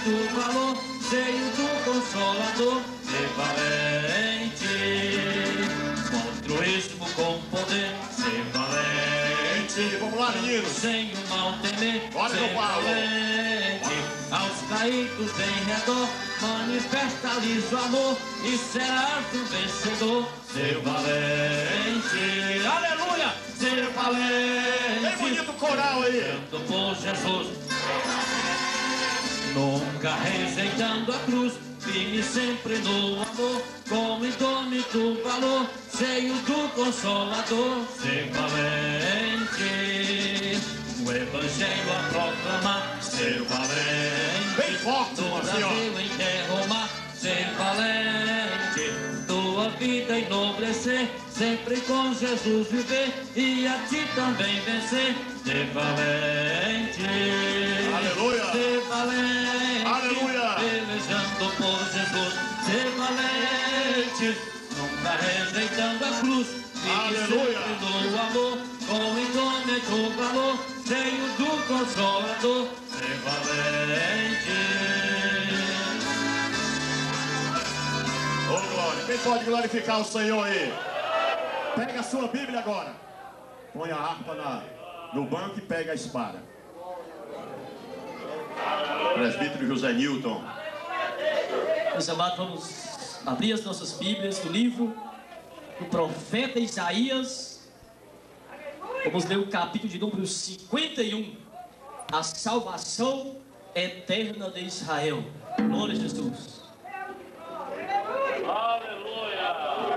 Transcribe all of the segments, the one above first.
muito valor, cheio do Consolador, ser valente. Contra o ismo com poder, ser valente. Vamos lá, meninos. Sem o mal temer, bora, ser valente. Aos caídos em redor, manifesta-lhes o amor e serás um vencedor, ser valente. Aleluia, ser valente. Bem bonito coral aí. Santo por Jesus, nunca rejeitando a cruz, firme sempre no amor, com indômito valor, cheio do Consolador, ser valente. O Evangelho a proclamar, ser valente. Bem forte, no Brasil em derramar, ser valente. Tua vida enobrecer, sempre com Jesus viver e a ti também vencer, ser valente. Aleluia. Ser valente. Aleluia. Pelejando por Jesus, ser valente. Nunca rejeitando a cruz, aleluia, sempre no amor, com indômito valor, cheio do Consolador, ser valente. Ô glória, quem pode glorificar o Senhor aí? Pega a sua Bíblia agora. Põe a harpa no banco e pega a espada. Presbítero José Newton. Meus amados, vamos abrir as nossas Bíblias no livro do profeta Isaías. Vamos ler o capítulo de número 51. A salvação eterna de Israel. Glória a Jesus. Aleluia.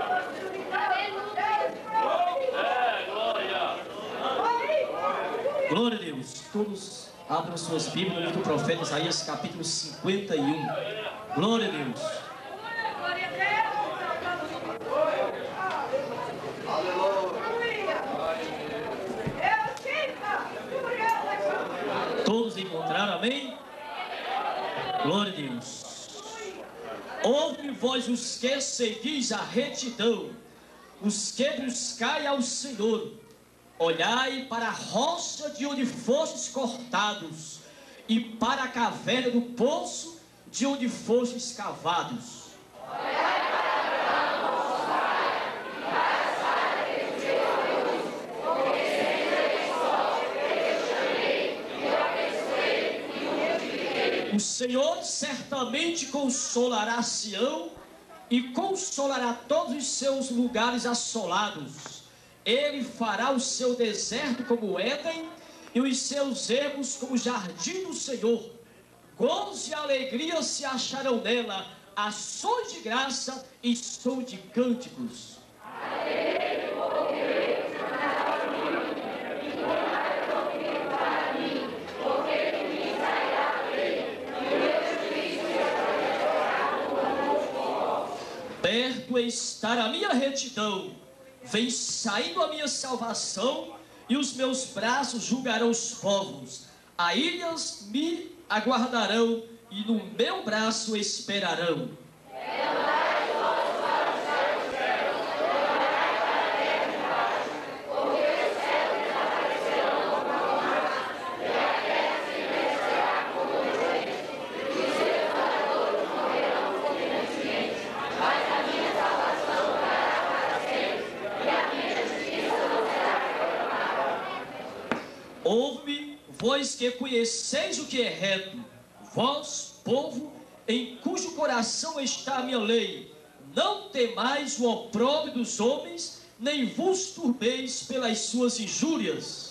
Glória a Deus. Todos abram suas Bíblias no livro do profeta Isaías, capítulo 51. Glória a Deus. Todos encontraram, amém? Glória a Deus. Ouve vós os que seguis a retidão, os que buscai ao Senhor. Olhai para a rocha de onde fostes cortados, e para a caverna do poço de onde fostes cavados. O Senhor certamente consolará Sião e consolará todos os seus lugares assolados. Ele fará o seu deserto como Éden e os seus ermos como o jardim do Senhor. Gozo e alegria se acharão nela, ações de graça e som de cânticos. Perto está a minha retidão, vem saindo a minha salvação, e os meus braços julgarão os povos. As ilhas me aguardarão, e no meu braço esperarão. Ouve, vós que conheceis o que é reto, vós, povo, em cujo coração está a minha lei. Não temais o opróbrio dos homens, nem vos turbeis pelas suas injúrias.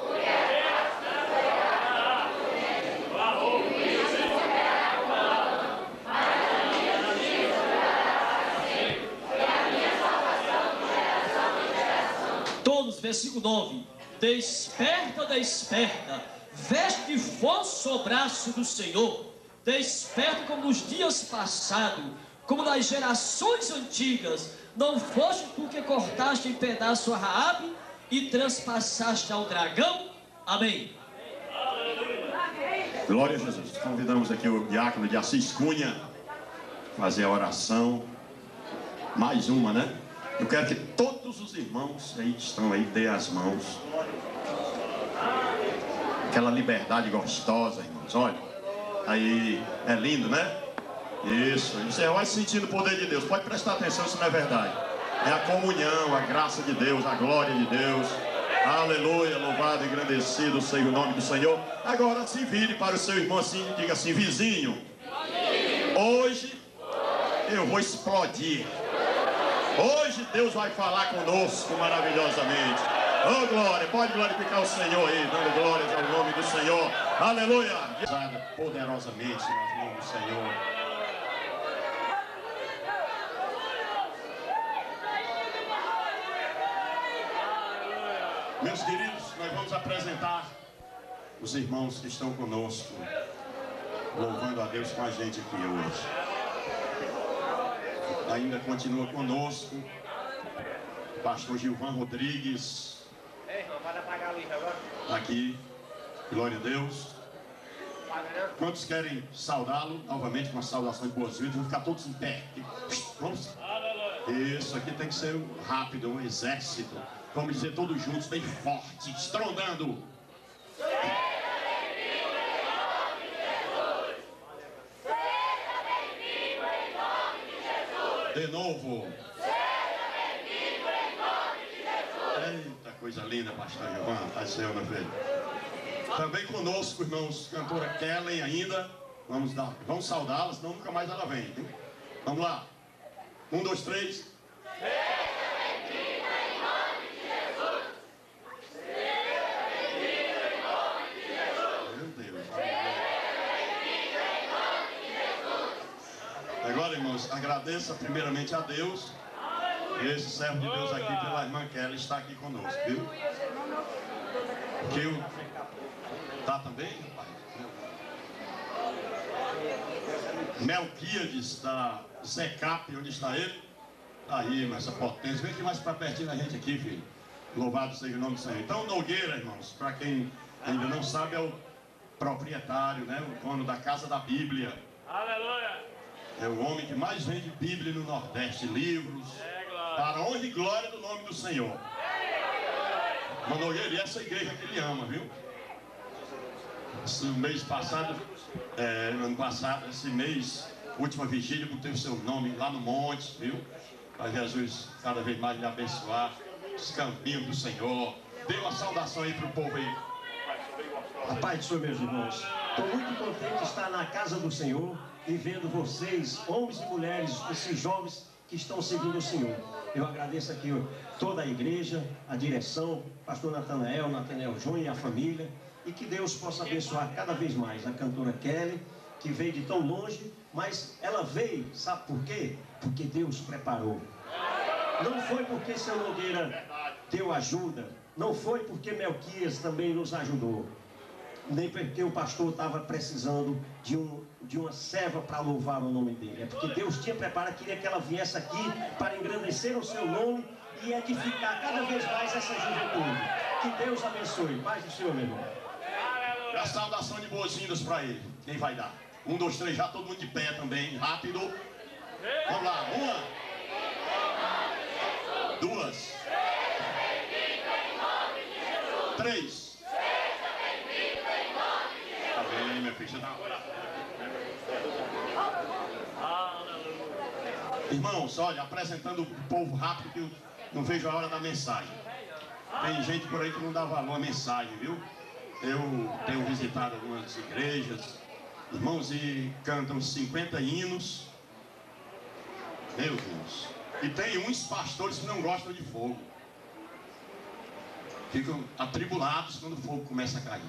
Todos, versículo 9. Desperta, desperta, veste de força o braço do Senhor. Desperta como nos dias passados, como nas gerações antigas. Não foste tu que cortaste em pedaço a Raabe e transpassaste ao dragão? Amém. Glória a Jesus. Convidamos aqui o diácono de Assis Cunha fazer a oração. Mais uma, né? Eu quero que todos os irmãos aí que estão aí dêem as mãos. Aquela liberdade gostosa, irmãos. Olha, Aí, é lindo, né? Isso, você vai sentindo o poder de Deus. Pode prestar atenção, isso não é verdade. É a comunhão, a graça de Deus, a glória de Deus. Aleluia, louvado e engrandecido seja o nome do Senhor. Agora se vire para o seu irmão assim e diga assim: vizinho, hoje eu vou explodir. Hoje Deus vai falar conosco maravilhosamente. Oh glória, pode glorificar o Senhor aí, dando glórias ao nome do Senhor. Aleluia. Poderosamente nas mãos do Senhor. Meus queridos, nós vamos apresentar os irmãos que estão conosco, louvando a Deus com a gente aqui hoje. Ainda continua conosco o pastor Gilvan Rodrigues. Aqui, glória a Deus. Quantos querem saudá-lo novamente com uma saudação de boas-vindas? Vamos ficar todos em pé. Vamos. Isso aqui tem que ser rápido, um exército. Vamos dizer todos juntos, bem forte, estrondando. Seja bem-vindo em nome de Jesus. Seja bem-vindo em nome de Jesus. De novo. Seja bem-vindo em nome de Jesus. Eita, coisa linda, pastor Gilvan. Pai Senhor, meu filho. Também conosco, irmãos, cantora Kellen ainda. Vamos saudá-la, senão nunca mais ela vem. Hein? Vamos lá. 1, 2, 3. Agora, irmãos, agradeça primeiramente a Deus. Esse servo de Deus aqui, pela irmã Kelly, está aqui conosco, viu? Que tá também, rapaz? Melquíades da Zecap, onde está ele? Tá aí, mas essa potência. Vem aqui mais para pertinho da gente aqui, filho. Louvado seja o nome do Senhor. Então, Nogueira, irmãos, para quem ainda não sabe, é o proprietário, né? O dono da Casa da Bíblia. Aleluia! É o homem que mais vende Bíblia no Nordeste, livros, para a honra e glória do nome do Senhor. Manogueira, e essa igreja que ele ama, viu? Esse mês passado, ano passado, esse mês, última vigília, botei o seu nome lá no monte, viu? Para Jesus cada vez mais lhe abençoar, os caminhos do Senhor. Dê uma saudação aí para o povo aí. A paz do Senhor, meus irmãos. Estou muito contente de estar na casa do Senhor e vendo vocês, homens e mulheres, esses jovens que estão seguindo o Senhor. Eu agradeço aqui toda a igreja, a direção, pastor Natanael Júnior e a família, e que Deus possa abençoar cada vez mais a cantora Kelly, que veio de tão longe, mas ela veio, sabe por quê? Porque Deus preparou. Não foi porque seu Nogueira deu ajuda, não foi porque Melquias também nos ajudou, nem porque o pastor estava precisando de uma serva para louvar o nome dele. É porque Deus tinha preparado, queria que ela viesse aqui para engrandecer o seu nome e edificar cada vez mais essa juventude. Que Deus abençoe. Paz do Senhor, meu irmão. E a saudação de boas-vindas para ele. Quem vai dar? 1, 2, 3, já todo mundo de pé também, rápido. Vamos lá, 1, 2, 3. Amém, minha filha. Irmãos, olha, apresentando o povo rápido, que eu não vejo a hora da mensagem. Tem gente por aí que não dá valor à mensagem, viu? Eu tenho visitado algumas igrejas, irmãos, e cantam 50 hinos. Meu Deus. E tem uns pastores que não gostam de fogo. Ficam atribulados quando o fogo começa a cair.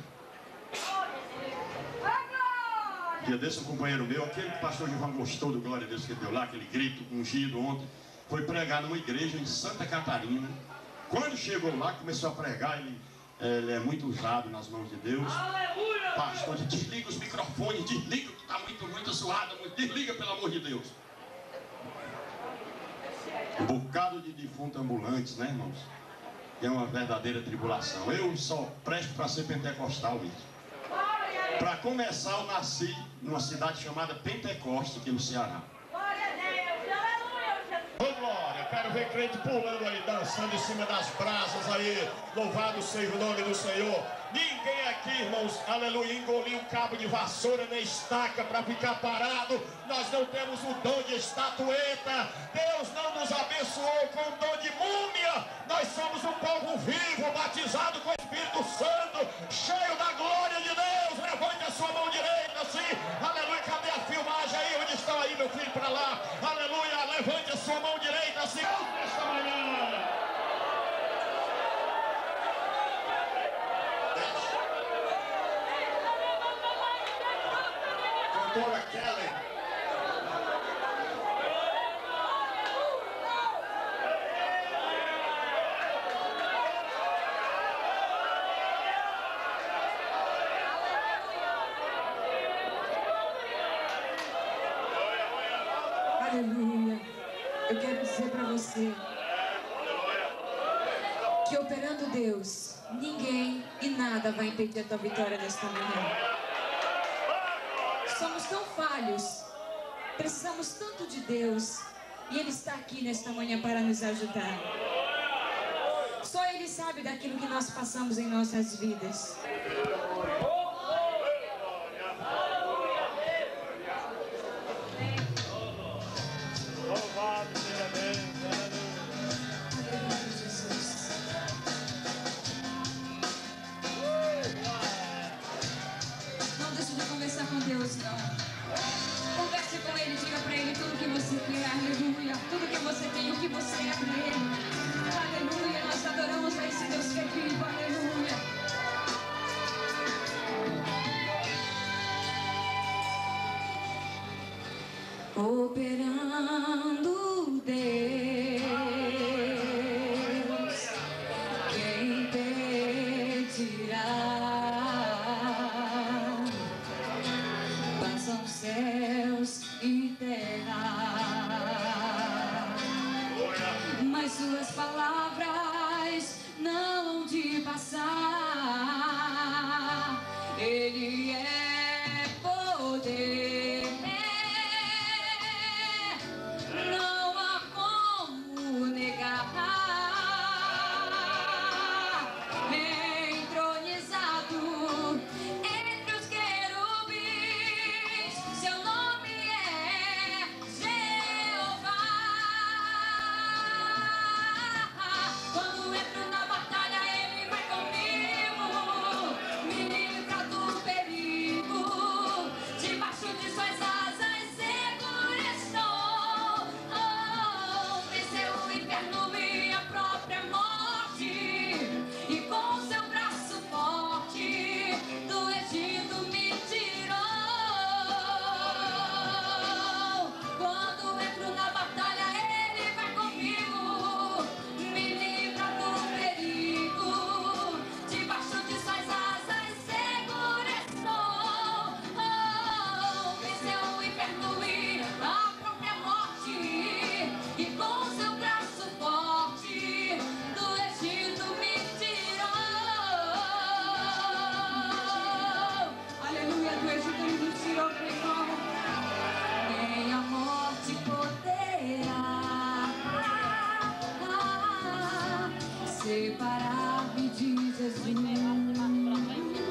Dia desse, um companheiro meu, aquele que o pastor Gilvan gostou do glória a Deus que deu lá, aquele grito ungido ontem, foi pregar numa igreja em Santa Catarina. Quando chegou lá, começou a pregar, ele é muito usado nas mãos de Deus. Pastor, desliga os microfones, desliga que está muito suado, desliga pelo amor de Deus. Um bocado de defuntos ambulantes, né, irmãos? É uma verdadeira tribulação. Eu só presto para ser pentecostal mesmo. Para começar, eu nasci numa cidade chamada Pentecoste, aqui no Ceará. Glória a Deus, aleluia. Ô glória, eu quero ver crente pulando aí, dançando em cima das brasas aí. Louvado seja o nome do Senhor. Ninguém aqui aqui, irmãos, aleluia, engolir um cabo de vassoura na estaca para ficar parado. Nós não temos o dom de estatueta. Deus não nos abençoou com o dom de múmia. Nós somos um povo vivo, batizado com o Espírito Santo, cheio da glória de Deus. Levante a sua mão direita assim, aleluia. Cadê a filmagem aí? Onde estão aí, meu filho, para lá? Aleluia, levante a sua mão direita assim, nesta manhã. Cantora Kelly. Aleluia. Eu quero dizer para você que operando Deus, ninguém e nada vai impedir a tua vitória nesta manhã. Somos tão falhos, precisamos tanto de Deus, e Ele está aqui nesta manhã para nos ajudar. Só Ele sabe daquilo que nós passamos em nossas vidas. Louvado seja Deus, Aleluia, Jesus. Não deixe de conversar com Deus, não. Converse com Ele, diga para Ele tudo que você quer, aleluia. Tudo que você tem, o que você é para Ele. Aleluia, nós adoramos a esse Deus que é vivo, aleluia. Operando Deus, quem impedirá? Passam céus e terra, mas suas palavras não hão de passar. Ele é poder. Separar-me de Jesus.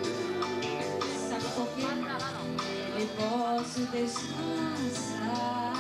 Sabe por quê? Eu posso descansar.